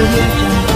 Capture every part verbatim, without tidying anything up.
audio jungle.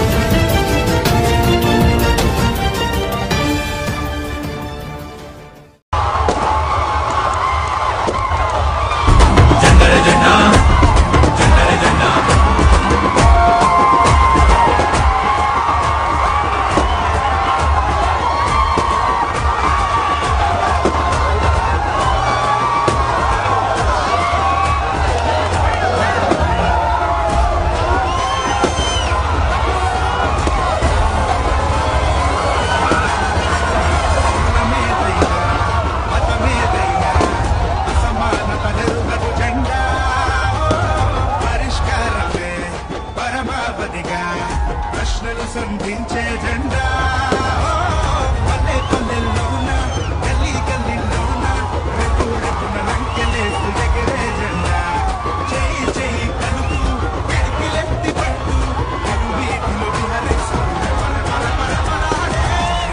సంధించే జెండా పల్లె పల్లెల్లోన గల్లీ గల్లీలోన రేపు రేపున లంకెలేస్తూ ఎగిరే జెండా చేయి చేయి కలుపు గడిపిలెత్తి పట్టు అటు వీటిలో విహరిస్తూ పర పర పర పరాడే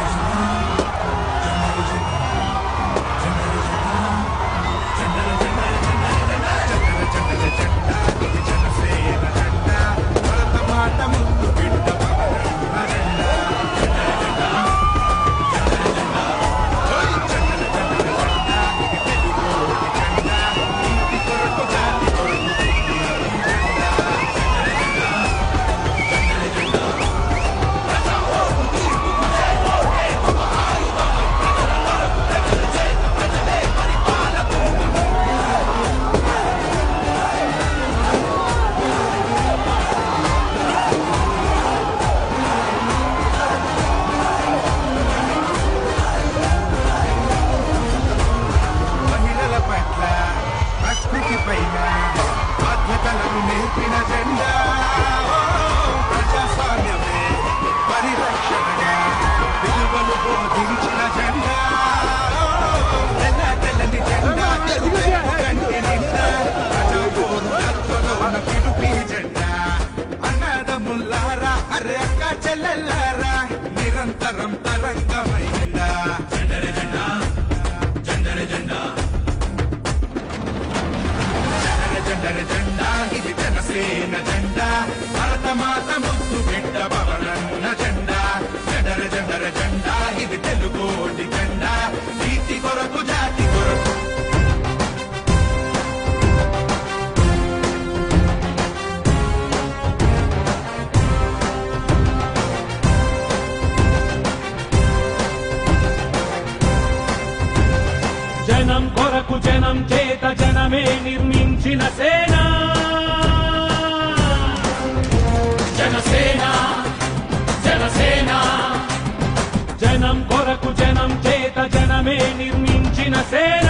జెండా జెండా జెండా జెండా జెండా జెండా ఇది జనసేన జెండా భరత మాట ముందు బిడ్డ బాధ్యతలను నేర్పిన జెండా ప్రజాస్వామ్యమే పరిరక్షణగా విలువలు బోధించిన జెండా తెల్ల తెల్లని జెండా కంటి నిండా ప్రజాపోరుల పిలుపి జెండా అన్నదమ్ములారా అరే అక్క చెల్లెల్లారా నిరంతరం తరంగమైందా జెండర జెండా జెండర జెండా జెండర జెండా ఇది జనసేన జెండా భరత మాత ముద్దు బిడ్డ పవనన్న జెండా జెండర జెండర జెండా ఇది తెలుగోటి జెండా నీతి కొరకు జాతి కొరకు జనం కొరకు జనం చేత జనమే నిర్మించిన సేన జనసేన జనసేన జనం కొరకు జనం చేత జనమే నిర్మించిన సేన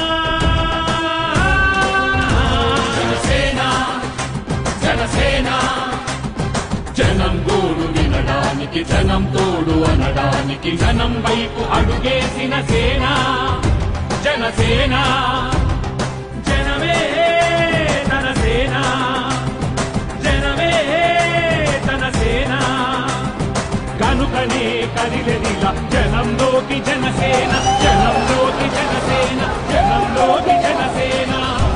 జనసేన జనసేన జనం గోడు వినడానికి జనం తోడు అనడానికి జనం వైపు అడుగేసిన సేన జనసేన జనమే తన సేన జనమే తన సేన కనుకనే కదిలెదిలా జనంలోకి జనసేన జనంలోకి జనసేన జనంలోకి జనసేన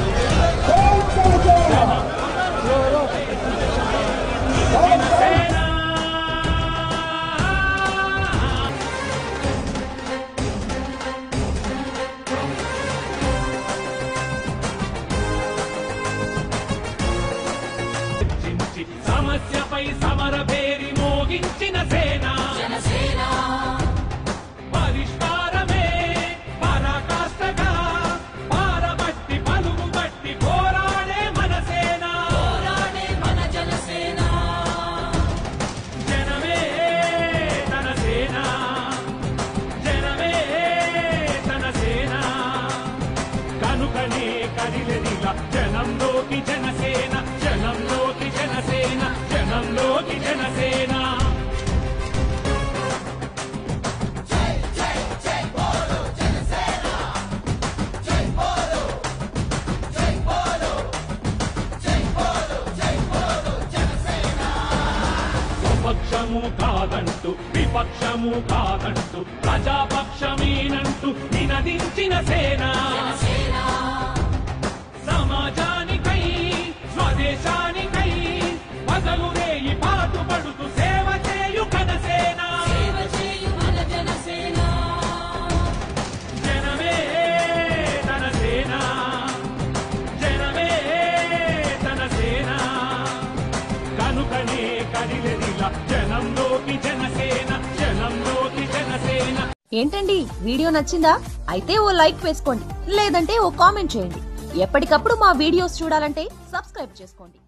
జనసేన సమస్యపై సమర పేరి మోగించిన సేన పరిష్కారమే పరాకాష్ఠగా పారబట్టి పలుగు బట్టి పోరాడే మన సేన జనమే తన సేన జనమే తన సేన కనుకనే కదిలెదిలా జనంలోకి జనసేన జనంలోకి జనసేన జనంలోకి జనసేన స్వపక్షము కాదంటూ విపక్షము కాదంటూ ప్రజాపక్షమేనంటూ నినదించిన సేన సమాజానికై స్వదేశానికై పగలు రేయి పాటుపడు కనుకనే కదిలెదిలా జనంలోకి జనసేన, జనంలోకి జనసేన. ఏంటండి వీడియో నచ్చిందా? అయితే ఓ లైక్ వేసుకోండి, లేదంటే ఓ కామెంట్ చేయండి. ఎప్పటికప్పుడు మా వీడియోస్ చూడాలంటే సబ్స్క్రైబ్ చేసుకోండి.